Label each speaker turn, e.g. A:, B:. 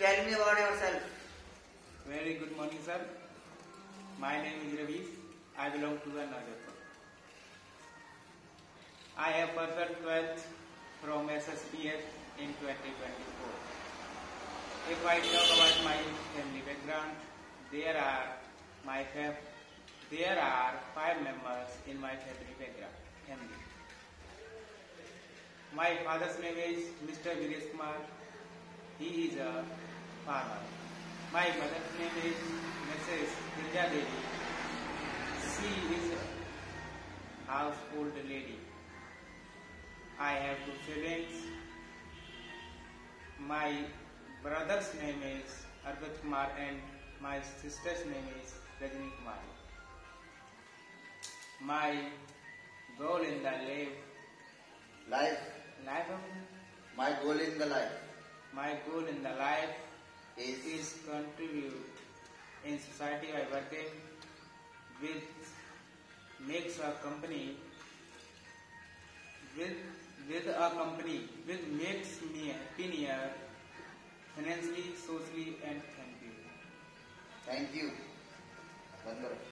A: tell me about yourself.
B: Very good morning, sir. My name is Ravi. I belong to Nazarpur. I have pursued 12th from SSPS in 2024. If I talk about my family background, there are 5 members in my family. My father's name is Mr. Viresh Kumar. He is a farmer. My mother's name is Mrs. Girja Devi. She is a household lady. I have 2 siblings. My brother's name is Arvind Kumar and my sister's name is Rajni Kumari. My goal in the
A: Life. My goal in the life
B: My goal in the life
A: is
B: is contribute in society by working with makes a company with a company which makes me happier financially, socially, and thank you.
A: thank you. Bandar.